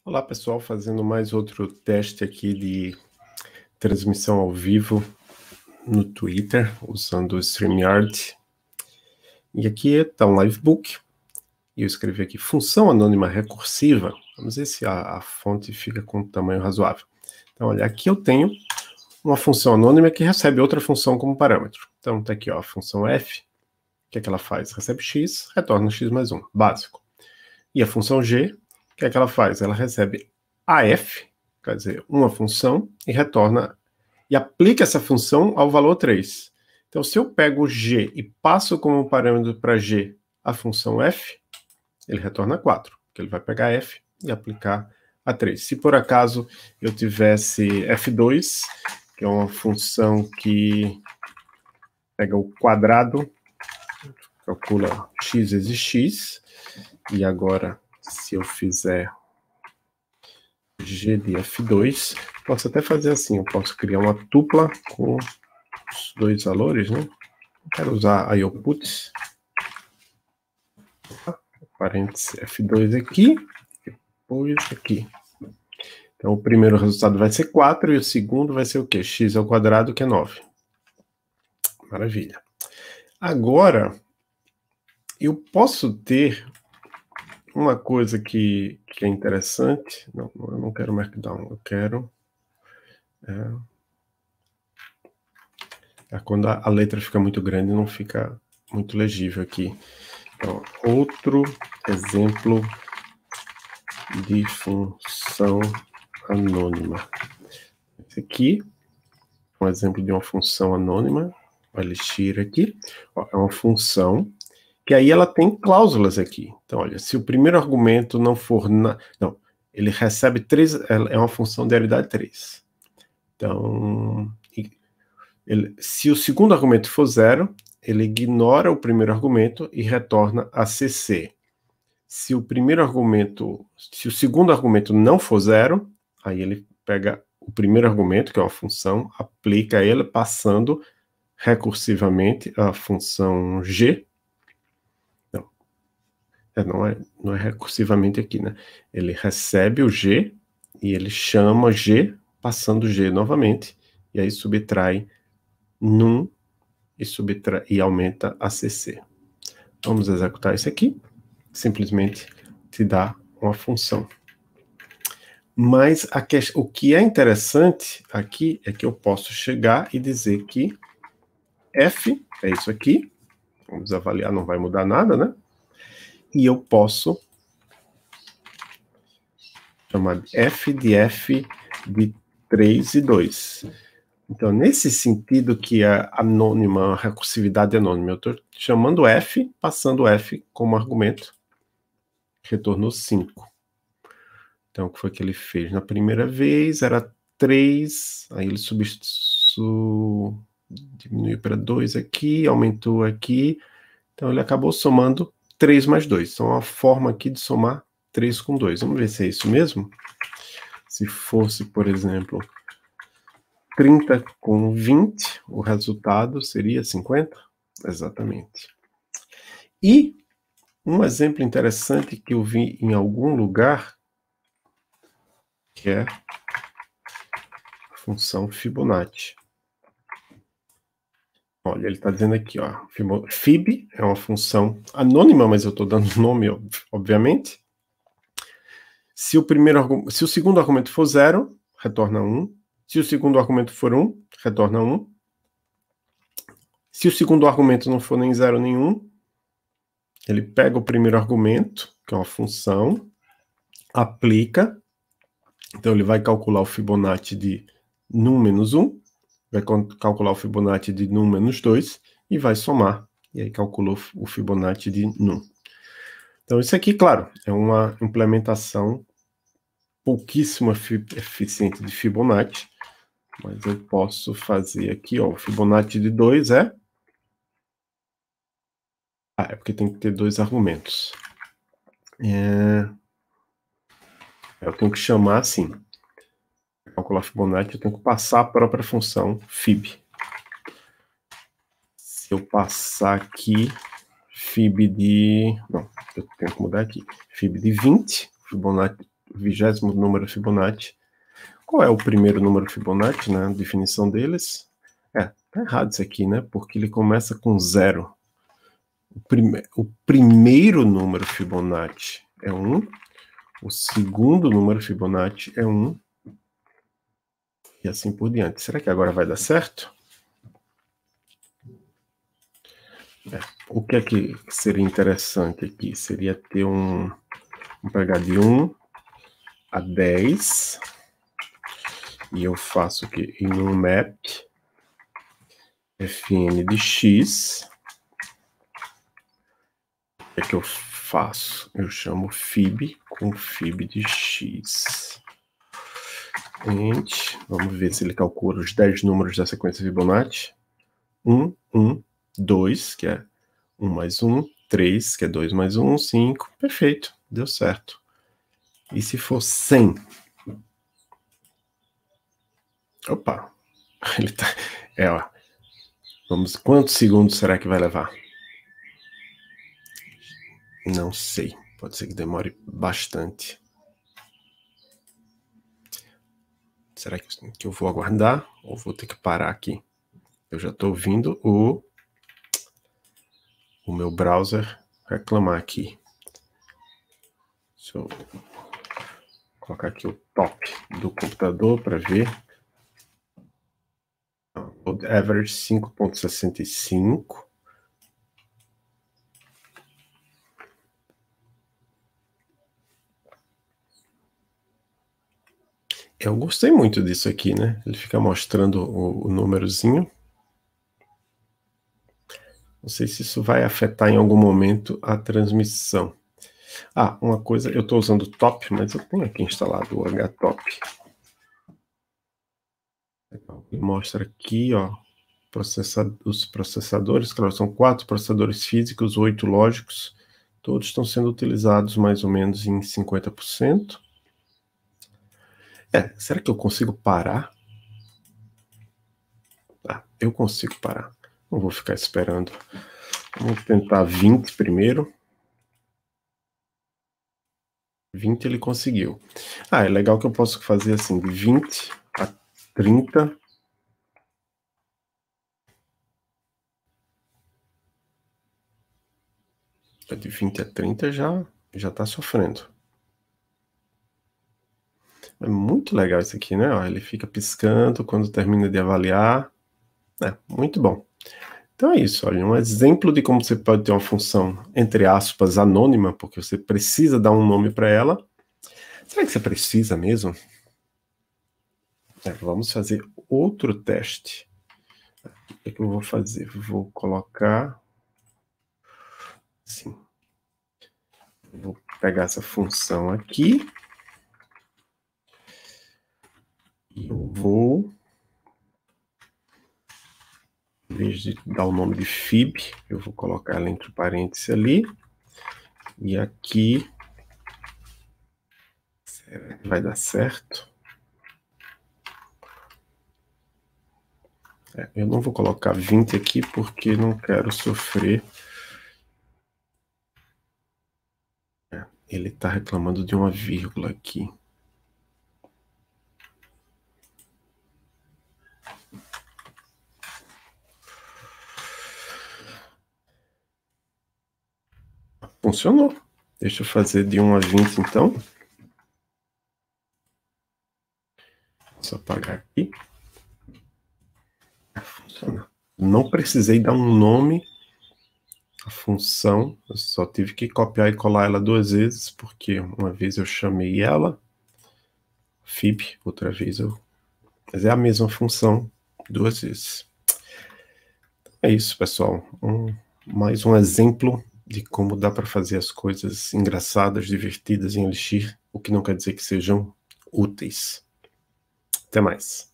Olá pessoal, fazendo mais outro teste aqui de transmissão ao vivo no Twitter, usando o StreamYard. E aqui está um livebook, e eu escrevi aqui função anônima recursiva. Vamos ver se a fonte fica com um tamanho razoável. Então olha, aqui eu tenho uma função anônima que recebe outra função como parâmetro. Então está aqui ó, a função f, o que é que ela faz? Recebe x, retorna x mais 1, básico. E a função g, o que é que ela faz? Ela recebe AF, quer dizer, uma função, e retorna, e aplica essa função ao valor 3. Então, se eu pego g e passo como parâmetro para g a função f, ele retorna 4, porque ele vai pegar f e aplicar a 3. Se por acaso eu tivesse f2, que é uma função que pega o quadrado, calcula x vezes x, e agora, se eu fizer g de f2, posso até fazer assim, eu posso criar uma tupla com os dois valores, né? Quero usar IOPUT, parênteses f2 aqui, depois aqui. Então, o primeiro resultado vai ser 4 e o segundo vai ser o quê? X ao quadrado, que é 9. Maravilha. Agora, eu posso ter uma coisa que é interessante. Não, eu não quero Markdown, eu quero... quando a letra fica muito grande, não fica muito legível aqui. Então, outro exemplo de função anônima. Esse aqui é um exemplo de uma função anônima. O Elixir aqui. Ó, é uma função que aí ela tem cláusulas aqui. Então, olha, se o primeiro argumento não for... Não, ele recebe 3... É uma função de realidade 3. Então, se o segundo argumento for 0, ele ignora o primeiro argumento e retorna a CC. Se o segundo argumento não for 0, aí ele pega o primeiro argumento, que é uma função, aplica ele passando recursivamente a função g. Não é recursivamente aqui, né? Ele recebe o g e ele chama g, passando g novamente, e aí subtrai num e aumenta a CC. Vamos executar isso aqui. Simplesmente te dá uma função. Mas o que é interessante aqui é que eu posso chegar e dizer que f é isso aqui. Vamos avaliar, não vai mudar nada, né? E eu posso chamar f de 3 e 2. Então, nesse sentido que é anônima, recursividade anônima, eu estou chamando f, passando f como argumento, retornou 5. Então, o que foi que ele fez? Na primeira vez era 3, aí ele diminuiu para 2 aqui, aumentou aqui, então ele acabou somando 3 mais 2. Então, a forma aqui de somar 3 com 2. Vamos ver se é isso mesmo? Se fosse, por exemplo, 30 com 20, o resultado seria 50? Exatamente. E um exemplo interessante que eu vi em algum lugar, que é a função Fibonacci. Olha, ele está dizendo aqui, ó, Fib é uma função anônima, mas eu estou dando nome, obviamente. Se o segundo argumento for 0, retorna 1. Se o segundo argumento for 1, retorna 1. Se o segundo argumento não for nem 0 nem 1, ele pega o primeiro argumento, que é uma função, aplica, então ele vai calcular o Fibonacci de num menos 1, vai calcular o Fibonacci de num menos 2 e vai somar. E aí calculou o Fibonacci de num. Então isso aqui, claro, é uma implementação pouquíssimo eficiente de Fibonacci, mas eu posso fazer aqui, ó, o Fibonacci de 2 é... é porque tem que ter 2 argumentos. Eu tenho que chamar assim. Para calcular Fibonacci, eu tenho que passar a própria função Fib. Se eu passar aqui Fib de... Não, eu tenho que mudar aqui. Fib de 20, 20º número Fibonacci. Qual é o primeiro número Fibonacci, né? A definição deles? Tá errado isso aqui, né? Porque ele começa com 0. O primeiro número Fibonacci é 1. O segundo número Fibonacci é 1. E assim por diante. Será que agora vai dar certo? O que é que seria interessante aqui? Seria ter vamos pegar de 1 a 10. E eu faço aqui em um map fn de x. O que é que eu faço? Eu chamo fib com fib de x. Vamos ver se ele calcula os 10 números da sequência Fibonacci. 1, 1, 2, que é 1 mais 1, 3, que é 2 mais 1, 5. Perfeito, deu certo. E se for 100? Opa, ele tá... ó. Quantos segundos será que vai levar? Não sei, pode ser que demore bastante. Será que eu vou aguardar ou vou ter que parar aqui? Eu já estou ouvindo o meu browser reclamar aqui. Deixa eu colocar aqui o top do computador para ver. O average 5.65. Eu gostei muito disso aqui, né? Ele fica mostrando o númerozinho. Não sei se isso vai afetar em algum momento a transmissão. Uma coisa, eu estou usando o top, mas eu tenho aqui instalado o HTOP. Mostra aqui, ó, os processadores, claro, são 4 processadores físicos, 8 lógicos. Todos estão sendo utilizados mais ou menos em 50%. Será que eu consigo parar? Eu consigo parar. Não vou ficar esperando. Vamos tentar 20 primeiro. 20 ele conseguiu. É legal que eu posso fazer assim, de 20 a 30. De 20 a 30 já está sofrendo. É muito legal isso aqui, né? Ó, ele fica piscando quando termina de avaliar. Muito bom. Então é isso, olha, um exemplo de como você pode ter uma função, entre aspas, anônima, porque você precisa dar um nome para ela. Será que você precisa mesmo? Vamos fazer outro teste. O que é que eu vou fazer? Vou colocar... Assim. Vou pegar essa função aqui. E eu vou... Em vez de dar o nome de fib, eu vou colocar ela entre parênteses ali. E aqui... Será que vai dar certo? Eu não vou colocar 20 aqui porque não quero sofrer. Ele está reclamando de uma vírgula aqui. Funcionou. Deixa eu fazer de 1 a 20 então. Só apagar aqui. Funciona. Não precisei dar um nome à função. Eu só tive que copiar e colar ela 2 vezes, porque uma vez eu chamei ela, fib, outra vez eu... Mas é a mesma função 2 vezes. É isso, pessoal. Mais um exemplo de como dá para fazer as coisas engraçadas, divertidas em Elixir, o que não quer dizer que sejam úteis. Até mais.